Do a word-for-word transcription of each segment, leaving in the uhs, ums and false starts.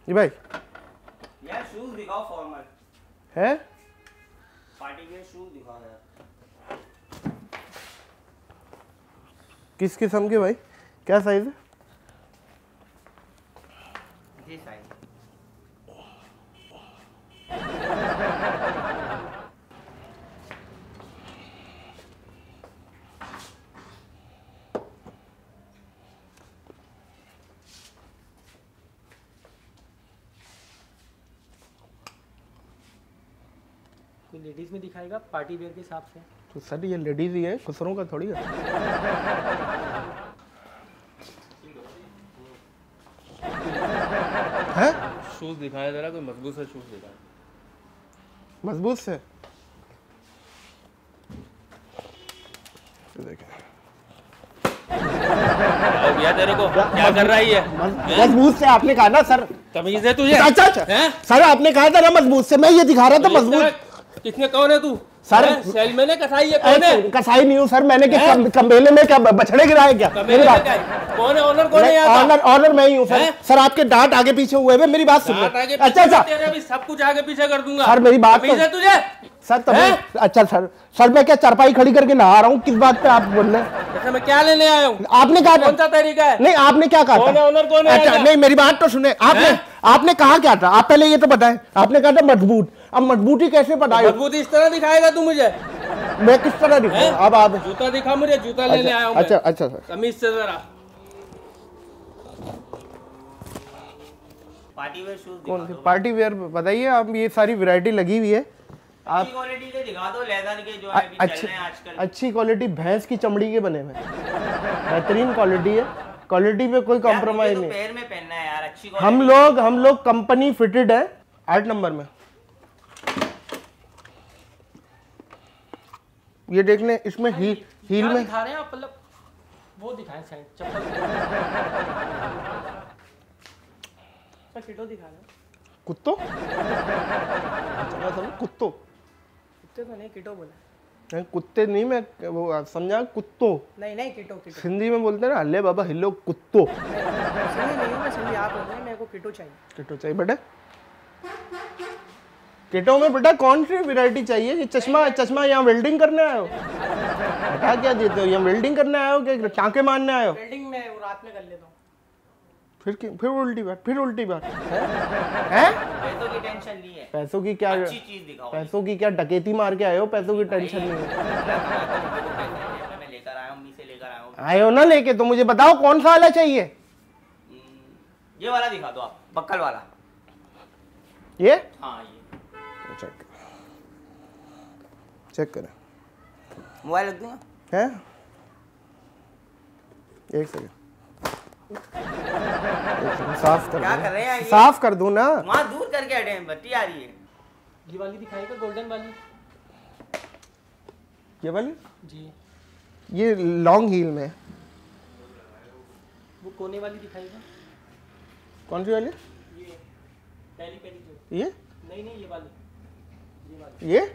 जी भाई यार शूज दिखाओ फॉर्मल है, पार्टी के शूज दिखाओ यार। किस किस्म के भाई, क्या साइज है? ये साइज कोई लेडीज में दिखाएगा पार्टी वेयर के हिसाब से। तो सर ये लेडीज ही है, खुसरों का थोड़ी है। हैं? शूज दिखाया जरा, कोई मजबूत से शूज दिखाया। मजबूत से देखें क्या हो गया तेरे को? क्या कर रहा है ये? मजबूत से आपने कहा ना सर। तमीज है तुझे? अच्छा अच्छा हैं? सर आपने कहा था ना मजबूत से, मैं ये दिखा रहा था मजबूत। किसने, कौन है तू सर? सेलमैन है, कसाई है, कौन है? कसाई नहीं हूँ सर, मैंने क्या कम्बेले में क्या बछड़े गिराए क्या? कमेरे में क्या है? कौन है ऑनर? कौन है यहाँ का? ऑनर ऑनर मैं ही हूँ सर। सर आपके डांट आगे पीछे हुए हैं, मेरी बात सुनिए। अच्छा अच्छा तेरे भी सब कुछ आगे पीछे कर दूंगा सर, मेरी बात तमीज है तुझे? सर तभी अच्छा सर सर मैं क्या चारपाई खड़ी करके नहा रहा हूँ? किस बात पे आप बोल रहे हैं? अच्छा मैं क्या लेने आया हूँ? आपने कहा कौन सा तरीका है? नहीं, आपने क्या कहा? कौन है ऑनर? कौन है? अच्छा नहीं, मेरी बात तो सुने। आपने आपने कहा क्या था? आप पहले ये तो बताएं। आपने कहा था मजबूत, अब मजबूती कैसे बताए? मजबूती इस तरह दिखाएगा तू मुझे? मैं किस तरह दिखाऊं? अब आप जूता दिखा मुझे, जूता लेने आया हूँ। अच्छा अच्छा सर, तमीज से जरा। पार्टी वेयर शूज कौन दिखा सी दो। पार्टी वेयर बताइए आप? ये सारी वैरायटी लगी हुई है। आप अच्छी क्वालिटी के दिखा दो, लेदर के जो है अभी चल अच्छी रहे हैं आजकल। अच्छी क्वालिटी भैंस की चमड़ी के बने हुए हैं, बेहतरीन क्वालिटी है। क्वालिटी पे कोई यार, कॉम्प्रोमाइज मुझे तो नहीं। पैर में पहनना है यार, अच्छी हम क्वालिटी। लोग हम लोग कंपनी फिटेड है आठ नंबर में। ये देख लें, इसमें हील हील क्या में दिखा रहे हैं आप? मतलब वो दिखाएं साइड चप्पल। सर किटो दिखा रहे हैं? कुत्तो चला समझ, कुत्तो कुत्ते तो नहीं, किटो बोला। नहीं, कुत्ते नहीं, मैं वो आप समझा, कुत्तो नहीं नहीं किटो किटो सिंधी में बोलते हैं ना, हल्ले बाबा हिलो कुत्तो। सिंधी नहीं हूँ मैं, सिंधी आप बोल रहे हैं, मेरे को किटो चाहिए। किटो चाहिए बेटा? किटो में बेटा कौन सी वैरायटी चाहिए? ये चश्मा चश्मा यहाँ वेल्डिंग करने आए हो? क्या क्या देते हो? यहाँ वेल्डिंग करने आए हो क्या? टाँके मारने आए हो? वेल्डिंग में वो रात में कर लेता हूँ। फिर की, फिर उल्टी बात, फिर उल्टी बात है? पैसों की टेंशन नहीं है, पैसों की क्या, अच्छी चीज दिखाओ। पैसों की क्या डकैती मार के आए हो? पैसों की टेंशन नहीं है। मैं लेकर आया हूँ, मी से लेकर आया हूँ। आए हो ना लेके, तो मुझे बताओ कौन सा वाला चाहिए? ये वाला दिखा दो आप, बक्कल वाला। ये हाँ ये चेक चेक करें। मोबाइल रख दूंगा। है एक सेकंड, साफ कर क्या दूं? कर रहे हैं ये? साफ कर दूं ना? वहाँ दूर करके हटे हैं, बत्ती आ रही है। ये वाली दिखाएगा, गोल्डन वाली। ये वाली? जी ये लॉन्ग हील में। वो कोने वाली दिखाएगा। कौन सी वाली? ये पहली पहली जो। ये नहीं नहीं ये वाली, ये वाली। ये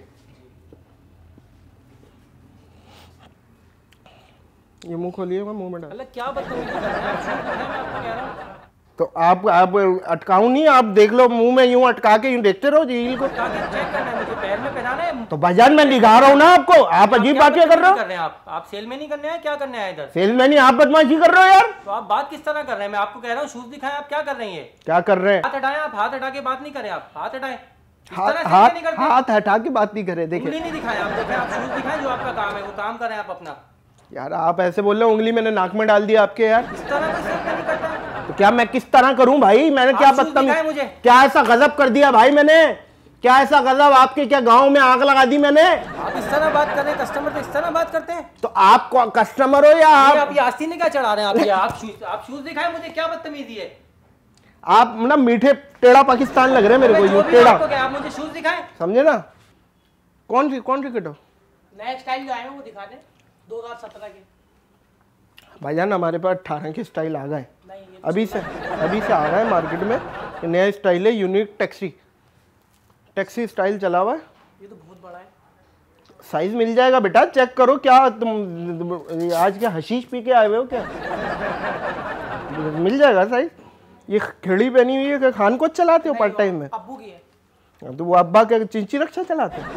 ये मुंह खोलिए, मैं मुंह में डाल। अल्लाह क्या बदतमीजी कर रहे हैं आप? शूज दिखाएं, मैं आपको कह रहा हूँ। तो आप आप अटकाऊ नहीं, आप देख लो मुंह में यूं अटका के यूं देखते रहो जी हील को। ताकि चेक करना है मुझे, पैर में पहनाना है। तो भाईजान मैं दिखा रहा हूँ ना आपको, आप अजीब बातें कर रहे हो। कर रहे हैं आप आप सेल में नहीं करने आए, क्या करने आए इधर? सेलमैन ही आप बदमाशी कर रहे हो यार। तो आप बात किस तरह कर रहे हैं? मैं आपको कह रहा हूँ शूज दिखाएं, आप क्या कर रहे हैं? ये क्या कर रहे हैं? हाथ हटाएं, आप हाथ हटा के बात नहीं करें, आप हाथ हटाएं। इस हाथ तरह से हाथ नहीं करते। हाथ हटा के बात नहीं करे। देखिए उंगली नहीं दिखाएं आप, देखें आप शूज दिखाएं, जो आपका काम है वो काम करें आप अपना। यार, आप ऐसे बोल रहे हो, उंगली मैंने नाक में डाल दिया आपके यार। इस तरह कोई सेल में नहीं करता है। तो क्या मैं किस तरह करूं भाई? मैंने क्या आप शूज दिखाएं बदतमीज, मुझे। क्या ऐसा गजब कर दिया भाई मैंने? क्या ऐसा गजब? आपके क्या गांव में आग लगा दी मैंने? आप इस तरह बात कर रहे हैं, कस्टमर तो इस तरह बात करते हैं। तो आप को- कस्टमर हो या आप आप ये आस्तीन ने क्या चढ़ा रहे हैं? आप ये आप शूज आप शूज दिखाएं मुझे, क्या बदतमीजी है? आप ना मीठे टेढ़ा पाकिस्तान लग रहे हैं मेरे को, जो यूं भी टेढ़ा, आपको क्या, आप मुझे शूज दिखाएं। समझे ना? कौन सी कौन सी किटो? नए स्टाइल जो आए हैं वो दिखा दें, दो हज़ार सत्रह के। भाईजान हमारे पास अठारह के स्टाइल आ गए नहीं ये अभी से, अभी से आ रहा है मार्केट में। ये नया स्टाइल है, यूनिक टैक्सी टैक्सी स्टाइल चला हुआ है। ये तो बहुत बड़ा है। साइज मिल जाएगा बेटा, चेक करो। क्या तुम आज क्या हशीश पी के आए हुए हो क्या? मिल जाएगा साइज। ये खिड़ी पहनी हुई है कि खान को चलाते हो पार्ट टाइम में? अब्बू की है। तो वो अब्बा के चिंची रक्षा चलाते हो?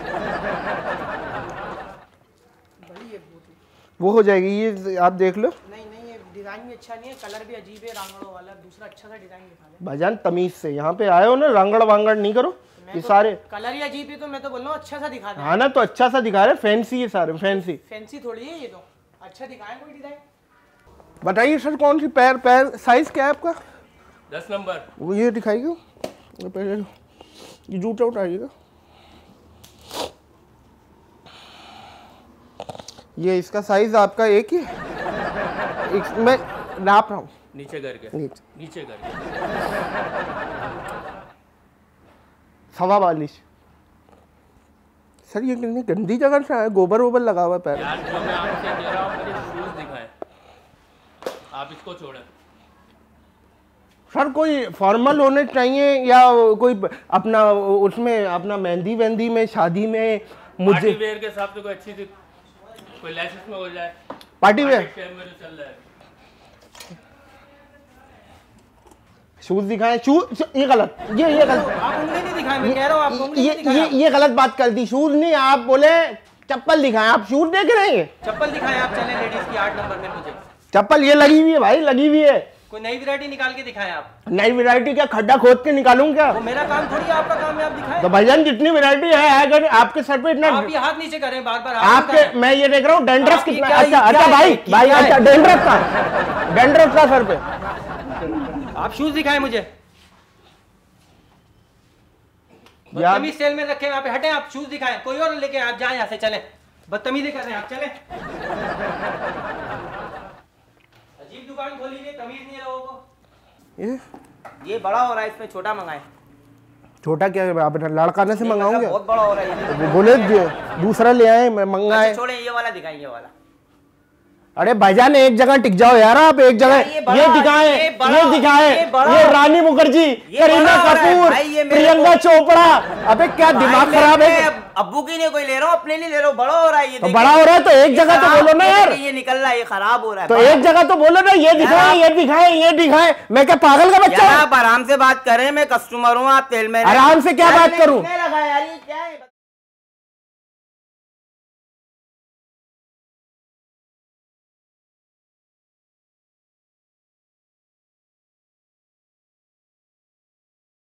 बड़ी है बहुत ही। वो हो जाएगी, ये आप देख लो। नहीं नहीं ये डिजाइन भी अच्छा नहीं है, कलर भी अजीब है रांगड़ों वाला। दूसरा अच्छा सा डिजाइन दिखा दे भाईजान तमीज से यहाँ पे आए हो ना, रांगड़ वांगड़ नहीं करो। ये तो सारे कलर ही अजीब है, तो मैं तो बोल रहा हूँ अच्छा सा दिखा दे। हाँ ना, तो अच्छा सा दिखा रहे, फैंसी है सारे, फैंसी। फैंसी थोड़ी है ये तो, अच्छा दिखाएं कोई डिजाइन। बताइए सर कौन सी पैर पैर साइज क्या है आपका? दस नंबर। वो ये दिखाइएगा, ये पहले ये जूता उठाइएगा। ये इसका साइज आपका एक ही है? एक, मैं नाप रहा हूँ नीचे करके, नीचे नीचे करके। सवा बालिश। सर ये कितनी गंदी जगह से है, गोबर वोबर लगा हुआ है पैर। यार जो मैं आपसे कह रहा हूँ मुझे शूज दिखाएं, आप इसको छोड़ें। सर कोई फॉर्मल होने चाहिए या कोई अपना उसमें अपना मेहंदी वेंदी में, शादी में पार्टी मुझे वेयर के हिसाब से कोई अच्छी सी कोई लाइसेंस में हो जाए। पार्टी वेयर टाइम में जो चल रहा है। शूज दिखाएं। शूज ये गलत, ये ये गलत, आप उंगली नहीं दिखाएं, मैं कह रहा हूँ आप उंगली ये नहीं दिखाएं। ये ये गलत बात कर दी। शूज नहीं, आप बोले चप्पल दिखाएं, आप शूज देख रहे हैं। चप्पल दिखाएं आप, चलें लेडीज की आठ नंबर में। मुझे चप्पल ये लगी हुई है भाई, लगी हुई है। कोई नई वैरायटी निकाल के दिखाएं आप। नई वैरायटी क्या खड्डा खोद के निकालूं क्या? वो मेरा काम थोड़ी है, आपका काम है, आप दिखाएं। तो भाईजान जितनी वैरायटी है, अगर आपके सर पे इतना आप ये हाथ नीचे करें बार बार। आपके, मैं ये देख रहा हूँ डेंड्रफ आपकी कितना। क्या- अच्छा क्या अच्छा है? भाई क्या भाई है? अच्छा डेंड्रफ का, डेंड्रफ का सर पे। आप शूज दिखाएं मुझे। यार बदतमीज सेल में रखे वहाँ पे, हटें आप। शूज दिखाएं, कोई और लेके आप जाएं यहाँ से, चलें। बदतमीजी कर रहे हैं आप, चलें। अजीब दुकान खोली है, तमीज नहीं है लोगों को। ये ये बड़ा हो रहा है, इसमें छोटा मंगाए। छोटा क्या है, आप लड़काने से ये मंगाऊंगे? मतलब बहुत बड़ा हो रहा है ये। वो बोले दे- दूसरा ले आए, मैं मंगाए। अच्छा, छोड़े, ये वाला दिखाएं, ये वाला। अरे भाईजान एक जगह टिक जाओ यार, आप एक जगह। ये बड़ा- ये दिखाएं, ये ये बड़ा- दिखाएं, ये बड़ा- ये रानी मुखर्जी, ये करीना बड़ा हो रहा है कपूर, भाई, ये मेरे प्रियंका को- चोपड़ा। अबे क्या भाई, दिमाग मैं- खराब मैं है? अब अब्बू की नहीं कोई ले रहा हूँ, अपने लिए ले रहा हूँ। बड़ा हो रहा है ये। तो देखिए। बड़ा हो रहा है तो एक ये जगह तो खराब- बोलो ना ये यार। देखिए, ये निकल रहा है, ये खराब हो रहा है। तो एक जगह तो बोलो ना, ये दिखाएं, ये दिखाएं, ये दिखाएं। मैं क्या पागल का बच्चा यार हूं? आप आराम से बात करें, मैं कस्टमर हूँ, आप तेल में आराम से क्या बात करूं?